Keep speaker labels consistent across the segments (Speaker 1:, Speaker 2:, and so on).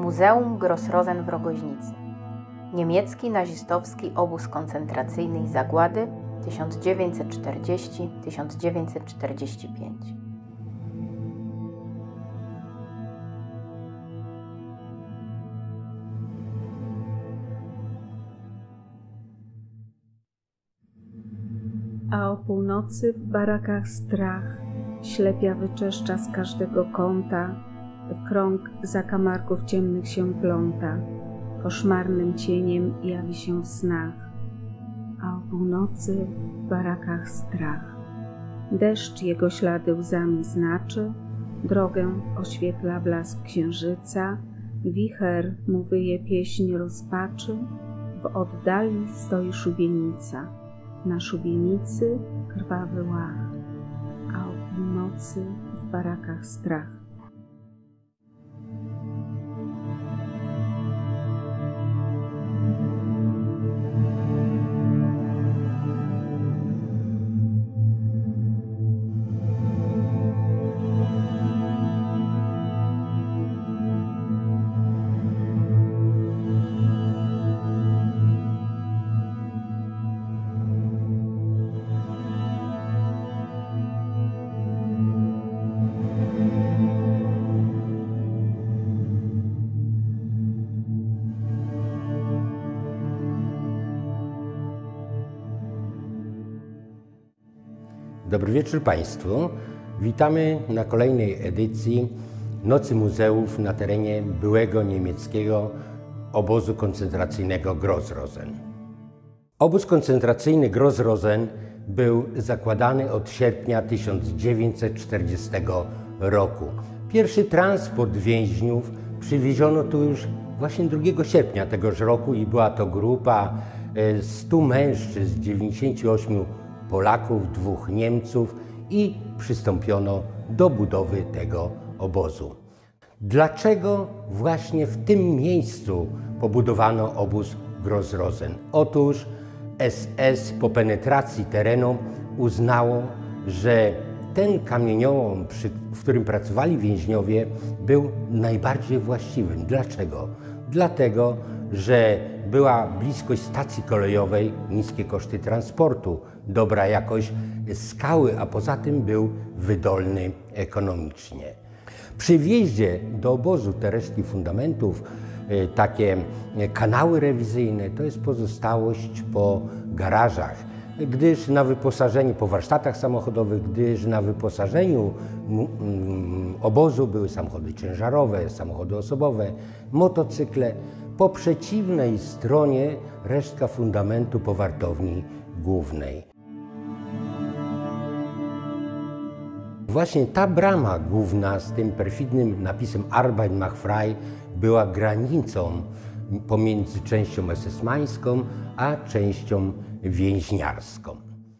Speaker 1: Muzeum Gross-Rosen w Rogoźnicy. Niemiecki nazistowski obóz koncentracyjny i zagłady 1940–1945.
Speaker 2: A o północy w barakach strach, ślepia wyczeszcza z każdego kąta, w krąg zakamarków ciemnych się pląta, koszmarnym cieniem jawi się w snach. A o północy w barakach strach. Deszcz jego ślady łzami znaczy, drogę oświetla blask księżyca, wicher mu wyje pieśń rozpaczy, w oddali stoi szubienica. Na szubienicy krwawy łach, a o północy w barakach strach.
Speaker 3: Dobry wieczór Państwu. Witamy na kolejnej edycji Nocy Muzeów na terenie byłego niemieckiego obozu koncentracyjnego Gross-Rosen. Obóz koncentracyjny Gross-Rosen był zakładany od sierpnia 1940 roku. Pierwszy transport więźniów przywieziono tu już właśnie 2 sierpnia tegoż roku i była to grupa 100 mężczyzn, 98 Polaków, 2 Niemców i przystąpiono do budowy tego obozu. Dlaczego właśnie w tym miejscu pobudowano obóz Gross-Rosen? Otóż SS po penetracji terenu uznało, że ten kamieniołom, w którym pracowali więźniowie, był najbardziej właściwym. Dlaczego? Dlatego, że była bliskość stacji kolejowej, niskie koszty transportu, dobra jakość skały, a poza tym był wydolny ekonomicznie. Przy wjeździe do obozu te resztki fundamentów, takie kanały rewizyjne, to jest pozostałość po garażach, gdyż na wyposażeniu, po warsztatach samochodowych, gdyż na wyposażeniu obozu były samochody ciężarowe, samochody osobowe, motocykle. Po przeciwnej stronie resztka fundamentu po wartowni głównej. Właśnie ta brama główna z tym perfidnym napisem Arbeit macht frei była granicą pomiędzy częścią esesmańską a częścią więźniarską.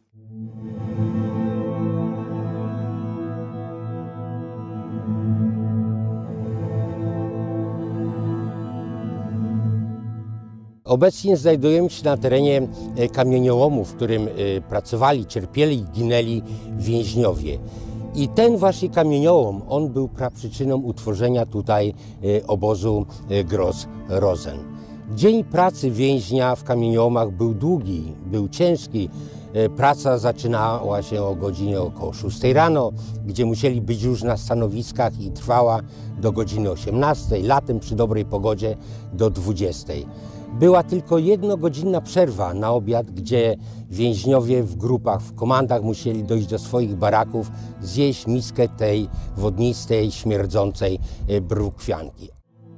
Speaker 3: Obecnie znajdujemy się na terenie kamieniołomu, w którym pracowali, cierpieli i ginęli więźniowie. I ten właśnie kamieniołom, on był praprzyczyną utworzenia tutaj obozu Gross-Rosen. Dzień pracy więźnia w kamieniołomach był długi, był ciężki. Praca zaczynała się o godzinie około 6 rano, gdzie musieli być już na stanowiskach i trwała do godziny 18, latem przy dobrej pogodzie do 20. Była tylko 1-godzinna przerwa na obiad, gdzie więźniowie w grupach, w komandach musieli dojść do swoich baraków, zjeść miskę tej wodnistej, śmierdzącej brukwianki.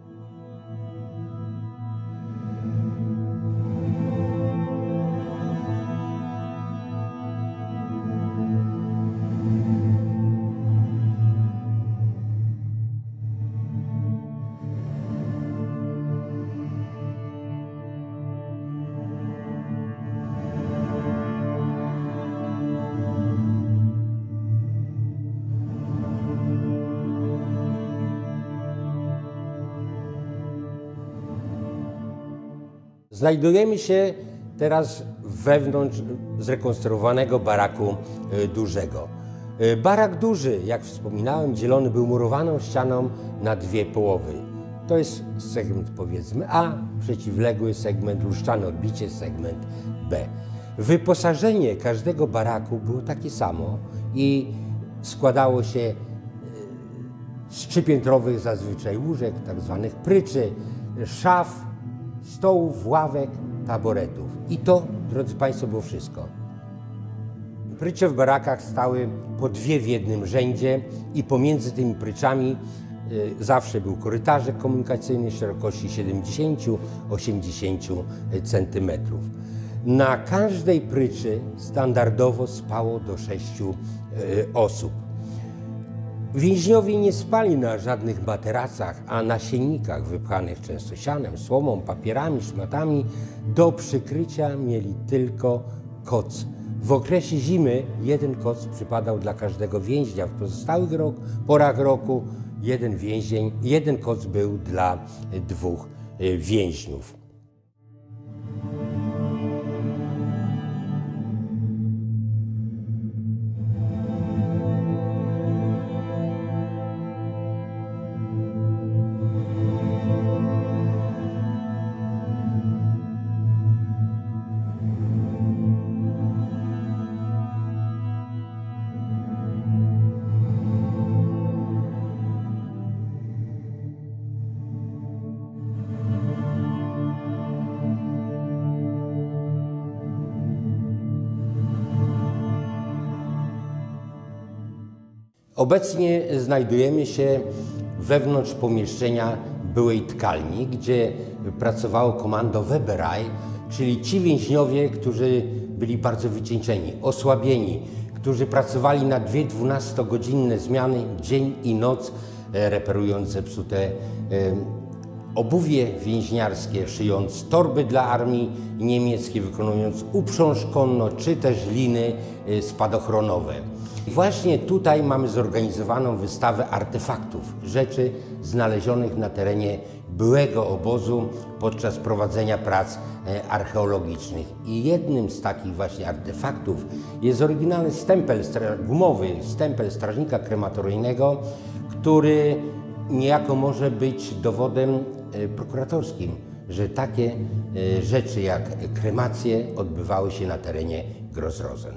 Speaker 3: Znajdujemy się teraz wewnątrz zrekonstruowanego baraku dużego. Barak duży, jak wspominałem, dzielony był murowaną ścianą na 2 połowy. To jest segment, powiedzmy, A, przeciwległy segment, luszczane odbicie, segment B. Wyposażenie każdego baraku było takie samo i składało się z trzypiętrowych zazwyczaj łóżek, tak zwanych pryczy, szaf, stołów, ławek, taboretów. I to, drodzy Państwo, było wszystko. Prycze w barakach stały po dwie w jednym rzędzie i pomiędzy tymi pryczami zawsze był korytarzek komunikacyjny szerokości 70–80 cm. Na każdej pryczy standardowo spało do 6 osób. Więźniowie nie spali na żadnych materacach, a na siennikach wypchanych często sianem, słomą, papierami, szmatami. Do przykrycia mieli tylko koc. W okresie zimy jeden koc przypadał dla każdego więźnia. W pozostałych porach roku jeden koc był dla 2 więźniów. Obecnie znajdujemy się wewnątrz pomieszczenia byłej tkalni, gdzie pracowało komando Weberei, czyli ci więźniowie, którzy byli bardzo wycieńczeni, osłabieni, którzy pracowali na 2 12-godzinne zmiany dzień i noc, reperując zepsute obuwie więźniarskie, szyjąc torby dla armii niemieckiej, wykonując uprząż konno czy też liny spadochronowe. Właśnie tutaj mamy zorganizowaną wystawę artefaktów, rzeczy znalezionych na terenie byłego obozu podczas prowadzenia prac archeologicznych. I jednym z takich właśnie artefaktów jest oryginalny stempel gumowy, stempel strażnika krematoryjnego, który niejako może być dowodem prokuratorskim, że takie rzeczy jak kremacje odbywały się na terenie Gross-Rosen.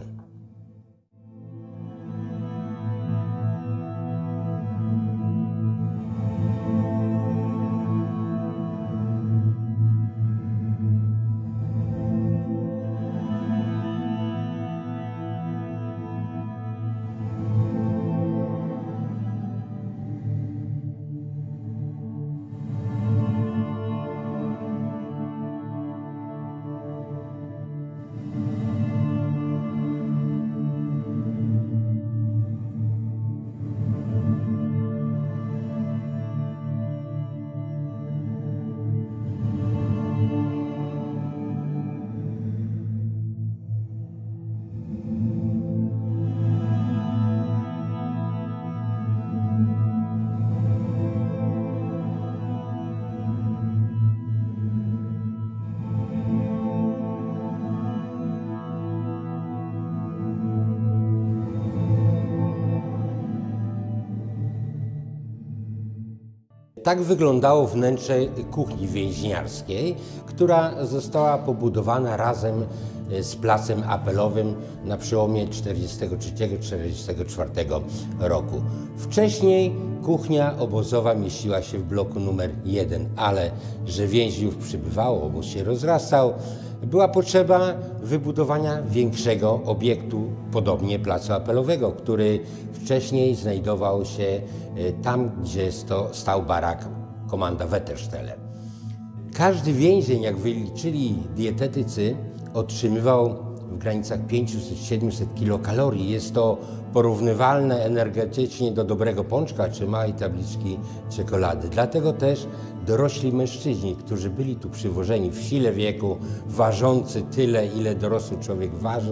Speaker 3: Tak wyglądało wnętrze kuchni więźniarskiej, która została pobudowana razem z placem apelowym na przełomie 1943–1944 roku. Wcześniej kuchnia obozowa mieściła się w bloku numer 1, ale że więźniów przybywało, obóz się rozrastał, była potrzeba wybudowania większego obiektu, podobnie placu apelowego, który wcześniej znajdował się tam, gdzie stał barak komanda Wetterstelle. Każdy więzień, jak wyliczyli dietetycy, otrzymywał w granicach 500–700 kilokalorii. Jest to porównywalne energetycznie do dobrego pączka czy małej tabliczki czekolady. Dlatego też dorośli mężczyźni, którzy byli tu przywożeni w sile wieku, ważący tyle, ile dorosły człowiek waży,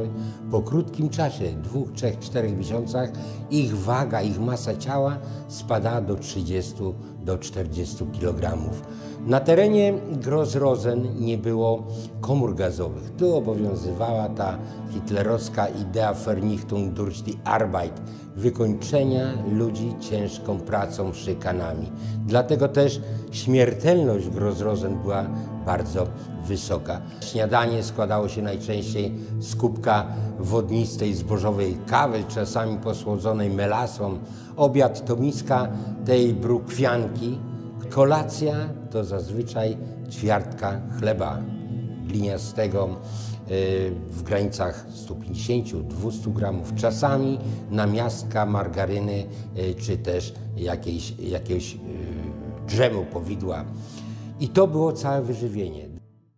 Speaker 3: Po krótkim czasie, 2, 3, 4 miesiącach, ich waga, ich masa ciała spadała do 30 do 40 kg. Na terenie Gross-Rosen nie było komór gazowych. Tu obowiązywała ta hitlerowska idea Vernichtung durch die Arbeit, wykończenia ludzi ciężką pracą, szykanami. Dlatego też śmiertelność w Gross-Rosen była bardzo wysoka. Śniadanie składało się najczęściej z kubka wodnistej zbożowej kawy, czasami posłodzonej melasą. Obiad to miska tej brukwianki. Kolacja to zazwyczaj ćwiartka chleba gliniastego w granicach 150-200 gramów, czasami namiastka margaryny czy też jakiegoś drzemu powidła. I to było całe wyżywienie.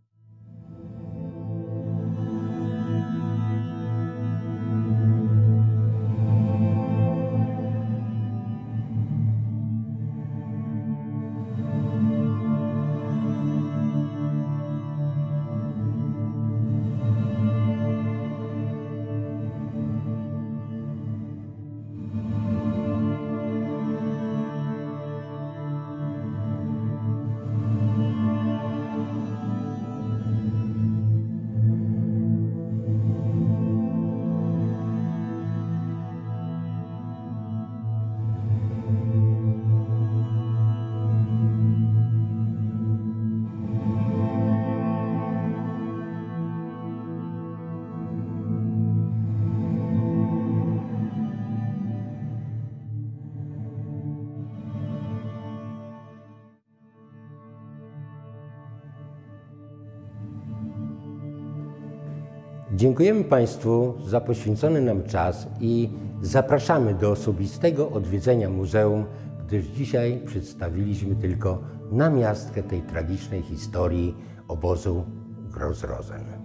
Speaker 3: Dziękujemy Państwu za poświęcony nam czas i zapraszamy do osobistego odwiedzenia muzeum, gdyż dzisiaj przedstawiliśmy tylko namiastkę tej tragicznej historii obozu Gross-Rosen.